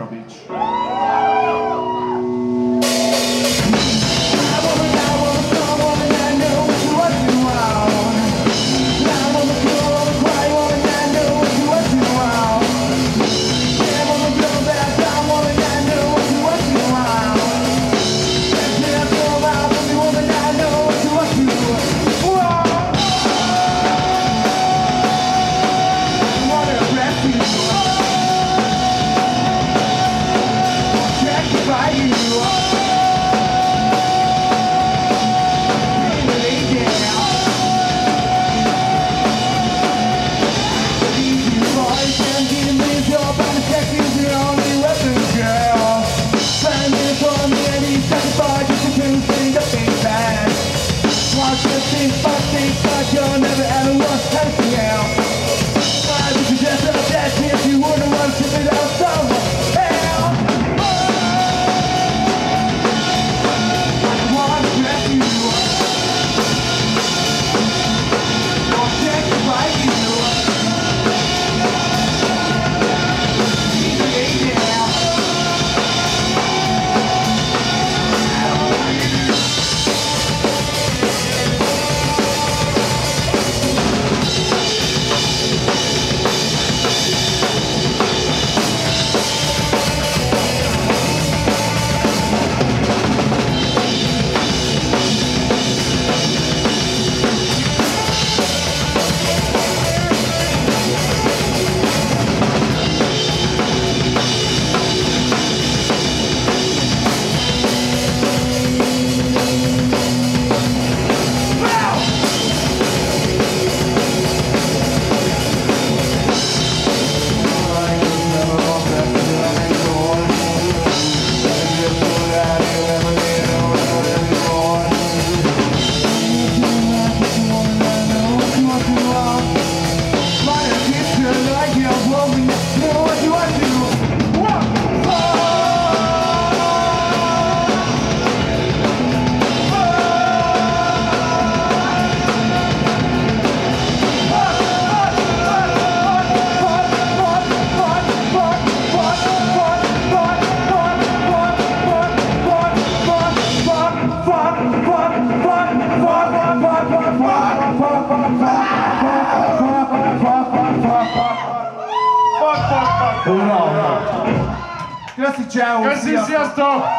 Beach. You'll never ever want to take me out. Why would you dress up that if you wouldn't want to sit out somewhere else? I want to dress you up. Or check you like you do. Grazie, ciao. Grazie, sziasztok!